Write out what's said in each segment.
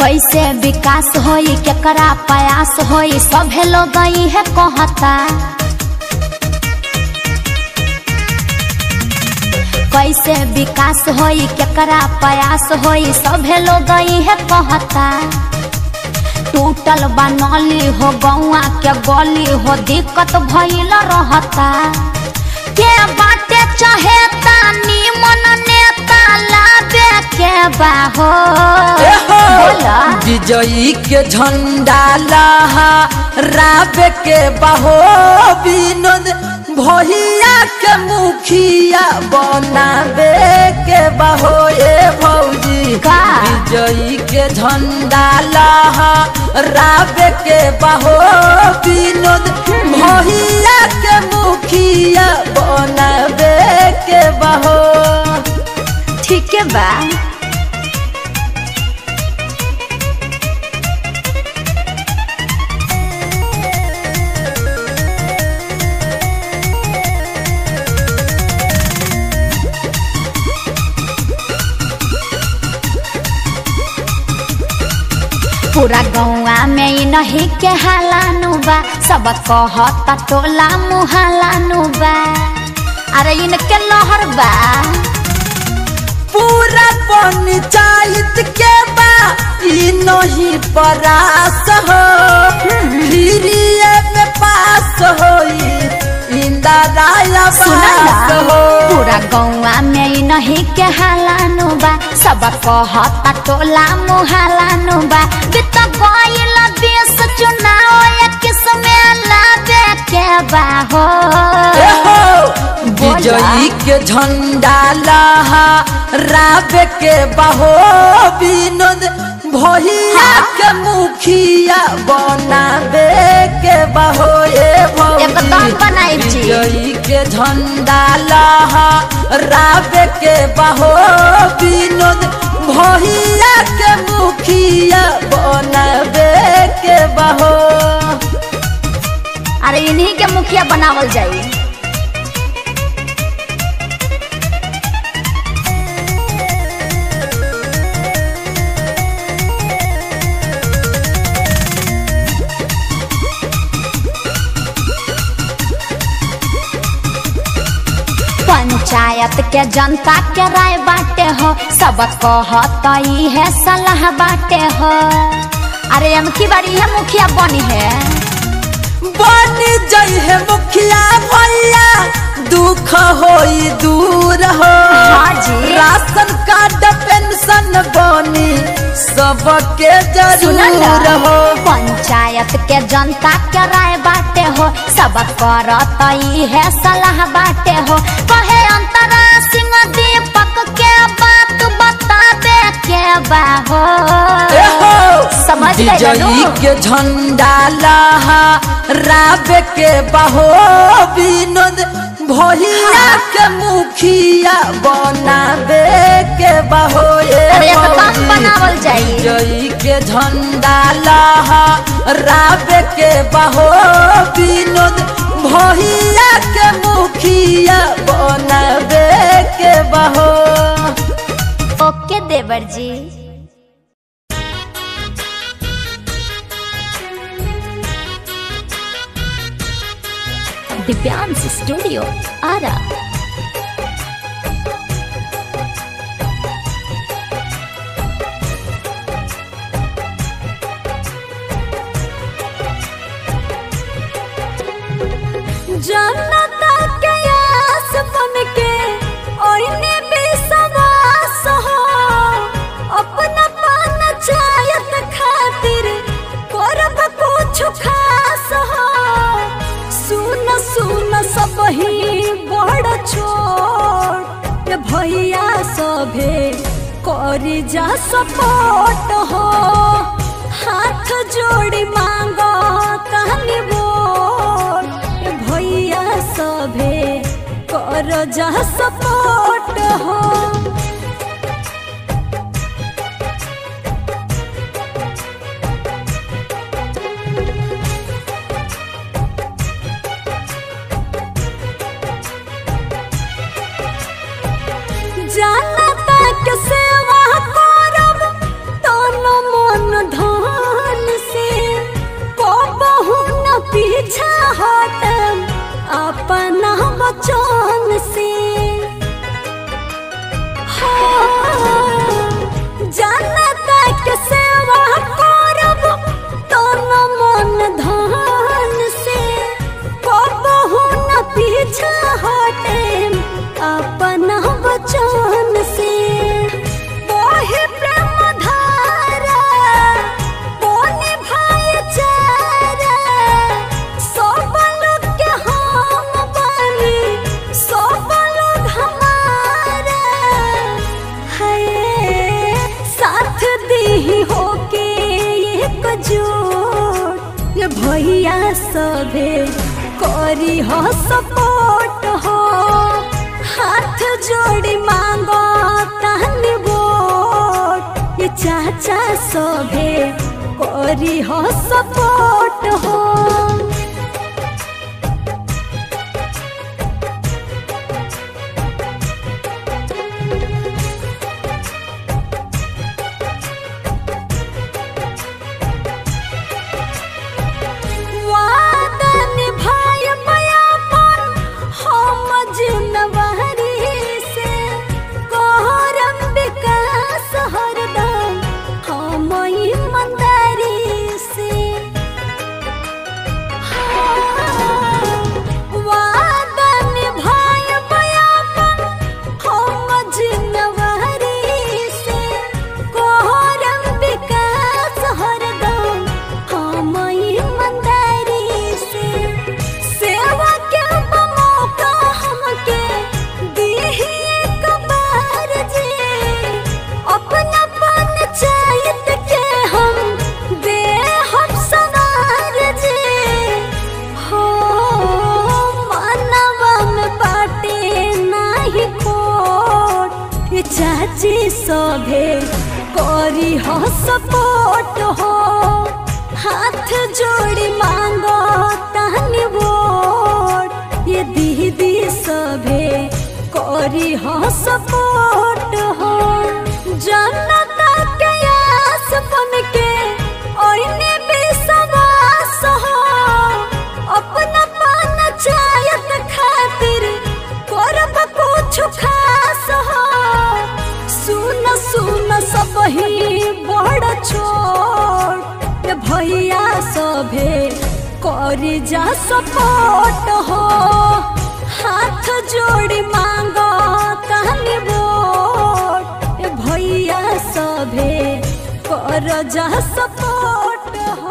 कैसे विकास होई केकरा प्रयास होई सभे लोग है कहता। कैसे विकास होई केकरा प्रयास होई सभे लोग है कहता। टूटल बनली हो गौआ के गली हो दिक्कत भइल रहता। के बाटे चहेता निमन नेता लाबे के बाहो विजयी के झंडा लहराबे के बाहो विनोद भैया के मुखिया बनाबे के बाहो ए भौजी। विजयी के झंडा लहराबे के बाहो विनोद भैया के मुखिया बनाबे के बाहो। ठीक है बा। पूरा गौआ में नहीं के हालानु बा सब कहता टोला मुहालानु बा। अरे इनके लहर बा पूरा पंचायत के बा नहीं परास हो फिरिए में पास होई इंदिरा आवास हो। पूरा गौआ में नहीं के हालानु बा सब कहता टोला मुहालानु बा। बीत गइल देश चुनाव किसमें लाबे के बाहो। विजयी के झंडा लहराबे के बाहो विनोद भैया के मुखिया बनाबे के बाहो ए भौजी। विजयी के झंडा लहराबे के बाहो विनोद भैया के मुखिया बनाबे के बाहो। अरे इन्हीं के मुखिया बनावल जाई। पंचायत के जनता के राय बाटे हो सब कहता है सलाह बाटे हो। अरे अमकी बारी है मुखिया बनी है जई है मुखिया भैया दुख होई दूर हो। राशन कार्ड पेंशन बनी सबके जरूर हो। पंचायत के जनता के राय बाटे हो सब करता है सलाह बाटे हो। कहे अंतरा सिंह दीपक के बात बताबे के बाहो समझ गए। विजयी के झंडा लहराबे के बाहो विनोद भैया के मुखिया बनाबे के बाहो ए बनावल जाई। विजयी के झंडा लहराबे के बाहो विनोद भैया के मुखिया बनाबे के बाहो। ओके देवर जी। दिव्यांश स्टूडियो आरा। जनता के आस बन के ओइने विश्वास हो अपना पंचायत खातिर करब कुछ खास हो। सुन सुन सब ही बड़ छोट भैया सभे करी जा सपोर्ट हो। हाथ जोड़ी मांगो कहानी वोट भैया सभे कर जा सपोर्ट हो। जनता के सेवा करब तन मन भैया सभे करी हो सपोर्ट हो हाथ जोड़ी मांगो तानी वोट ये चाचा सभे करी हो सपोर्ट हो चाची सभे करी हो सपोर्ट हो हाथ जोड़ी मांगो तानी वोट ये दीदी सभे करी हो सपोर्ट हो जनता के आस बन के ओइने विश्वास हो अपना पंचायत खातिर करब कुछ खास हो सुन सुन सब ही बड़ छोट ये भैया सभे करी जा सपोर्ट हो हाथ जोड़ी मांगो तानी वोट ये भैया सभे कर जा सपोर्ट हो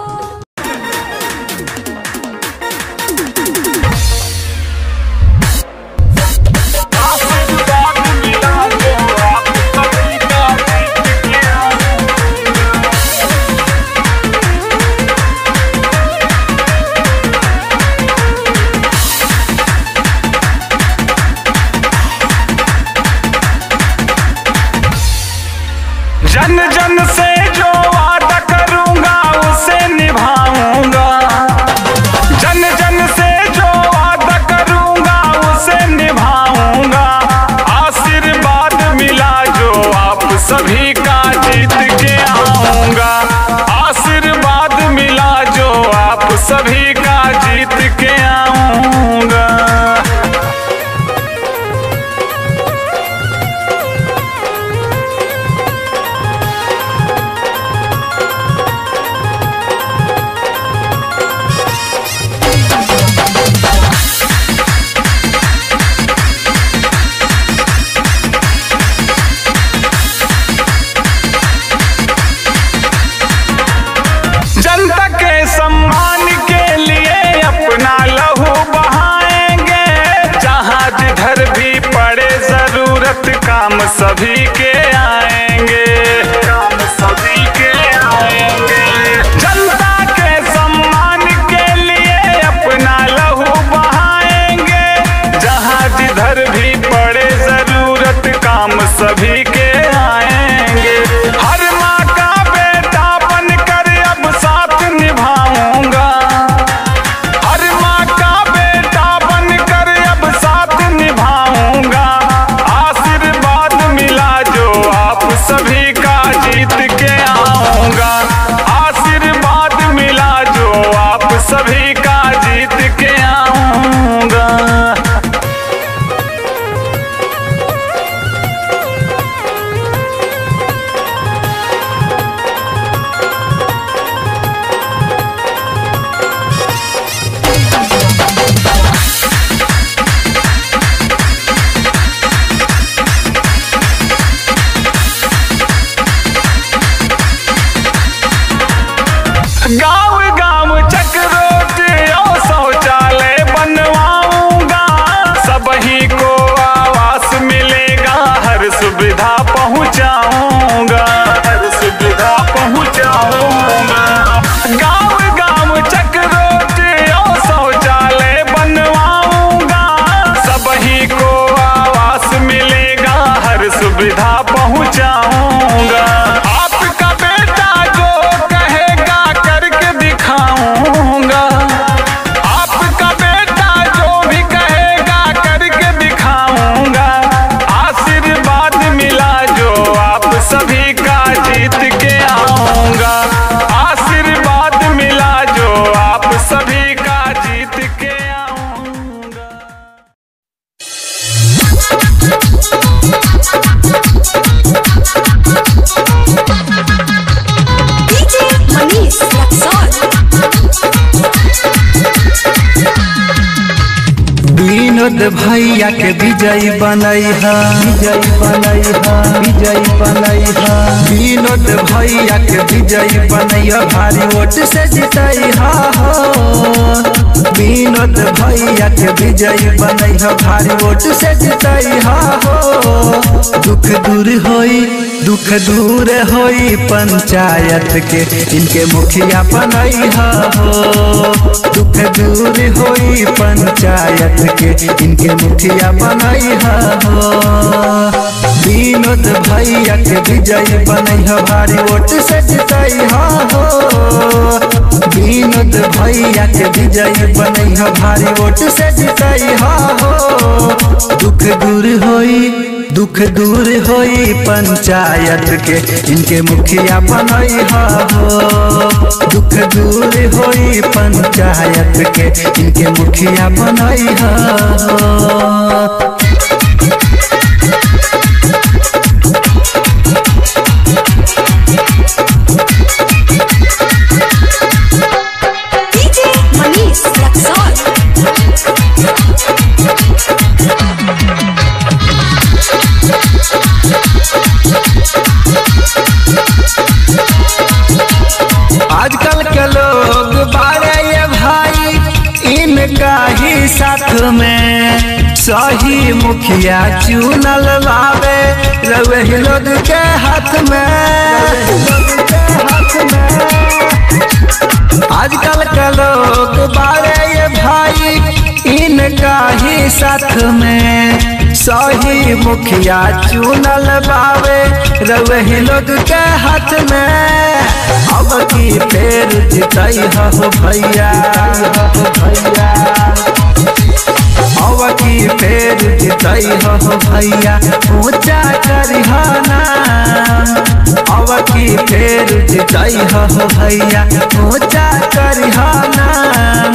जन जन से जो वादा करूंगा उसे निभाऊंगा जन जन से जो वादा करूंगा उसे निभाऊंगा आशीर्वाद मिला जो आप सभी का जीत के आऊंगा आशीर्वाद मिला जो आप सभी का जीत के आऊंगा जनता के सम्मान के लिए अपना लहू बहाएंगे जहाँ जिधर भी पड़े जरूरत काम सभी के आएंगे काम सभी के आएंगे जनता के सम्मान के लिए अपना लहू बहाएंगे जहाँ जिधर भी पड़े जरूरत काम सभी के आएंगे हर माँ का बेटा बनकर अब साथ निभाऊंगा हर माँ का बेटा बनकर अब साथ निभाऊंगा आशीर्वाद मिला जो आप सभी का जीत के आऊंगा आशीर्वाद मिला जो आप सभी का जीत के आऊंगा सुविधा पहुंचाऊंगा। आपका बेटा जो कहेगा करके दिखाऊंगा। आपका बेटा जो भी कहेगा करके दिखाऊंगा। आशीर्वाद मिला जो आप सभी का जीत के आऊंगा। आशीर्वाद मिला जो आप सभी का जीत के आऊंगा। डीजे मनीष विनोद भैया के विजयी बनैहा, विजयी बनैहा, विजयी बनैहा। विनोद भैया के विजयी बनैहा, भारी वोट से जितैहा हो। विनोद भैया के विजयी बनैहा, भारी वोट से जितैहा हो। दुख दूर होई, दुख दूर होई पंचायत के, इनके मुखिया बनैहा हो। दुख दूर होई पंचायत के, इनके मुखिया बनैहा हो। विनोद भैया के विजयी बनैहा, भारी वोट से जितैहा हो। विनोद भैया के विजयी बनैहा, भारी वोट से जितैहा हो। दुख दूर होई, दुख दूर होई पंचायत के, इनके मुखिया बनैहा हो। दुख दूर होई पंचायत के, इनके मुखिया बनैहा हो। डीजे मनीष आजकल के लोग बारे ये भाई, इनका ही साथ में सही मुखिया चुनल लावे, रवे लोग के हाथ में। आजकल के लोग बारे ये भाई, इनका ही साथ में सही मुखिया चुनल बावे, रवे लोग के हाथ में। अब की फेर जितैहा हो भैया, भैया। अब की फेर जितैहा हो भैया, ऊंचा करिहा नाम। अब की फेर जितैहा हो भैया, ऊंचा करिहा नाम।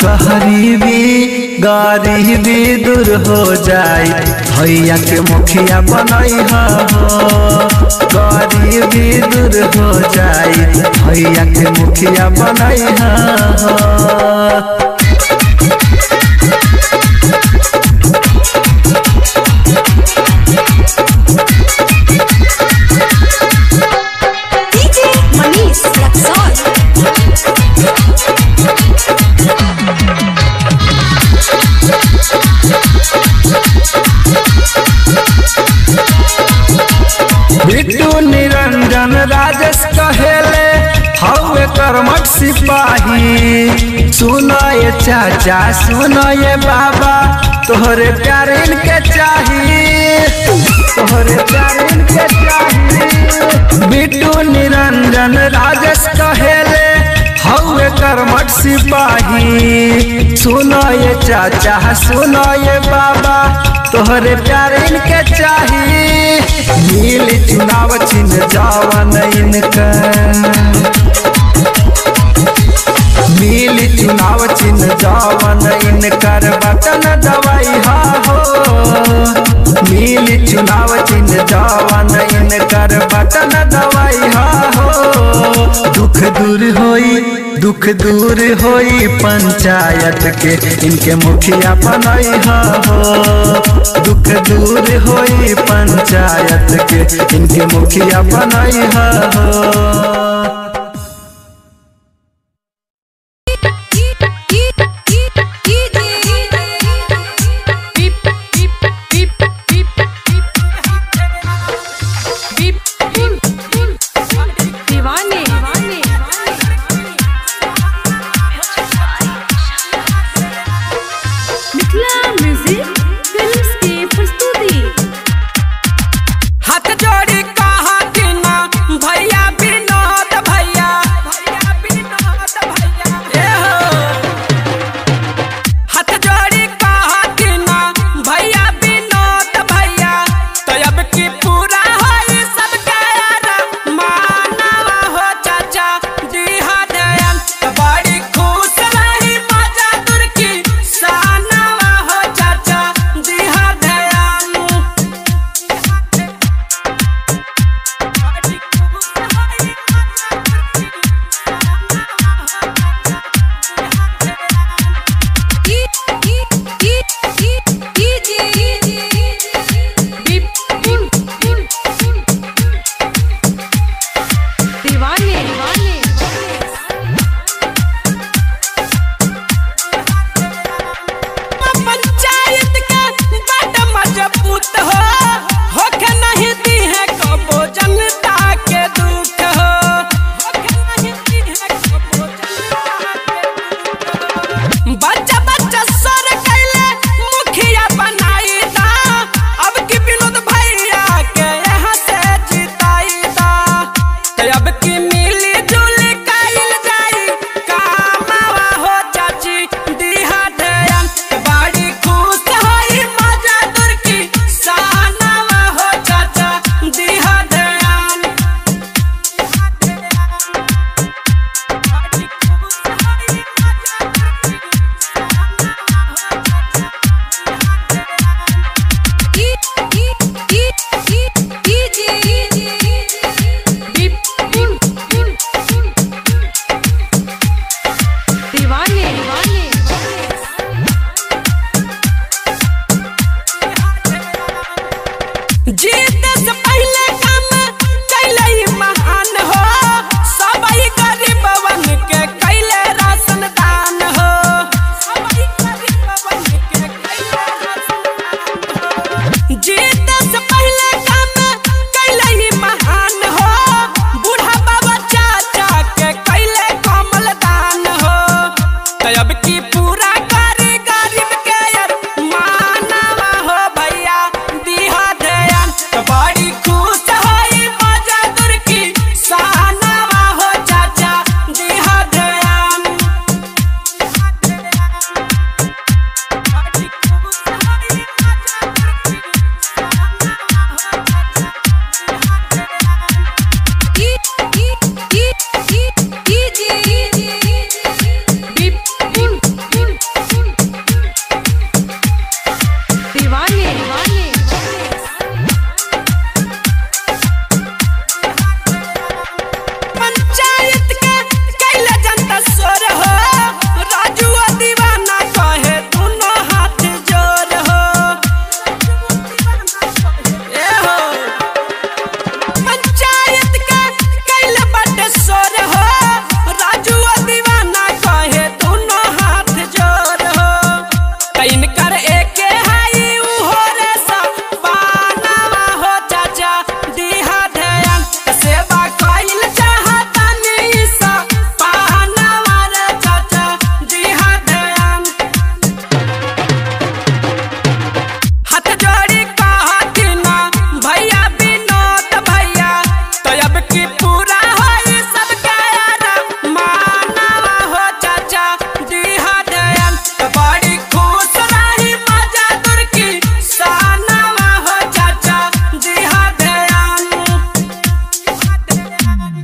गरीबी दूर हो जाए, भैया के मुखिया बनैहा हो। गरीबी दूर हो जाए, भैया के मुखिया बनैहा हो। डीजे मनीष बिट्टू निरंजन राजेश कहेले हवे कर्मठ सिपाही। सुनो ये चाचा, सुनो ये बाबा, तोहरे प्यार इनके चाहिए, तोहरे प्यार इनके चाहिए। बिट्टू निरंजन राजेश कहेले हवे कर्मठ सिपाही। सुनो ये चाचा, सुनो ये बाबा, तोहरे प्यार इनके चाहिए। मिल चुनाव चिन्ह जावन इनका, मिल चुनाव चिन्ह जावन इनकर बटन दवाइहा हो। मिल चुनाव चिन्ह जावन इनकर बटन दवाइहा हो। दुख दूर होई, दुख दूर होई पंचायत के, इनके मुखिया बनैहा हो। दुख दूर होई पंचायत के, इनके मुखिया बनैहा हो।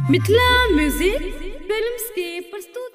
मिथिला म्यूजिक फिल्म्स के प्रस्तुत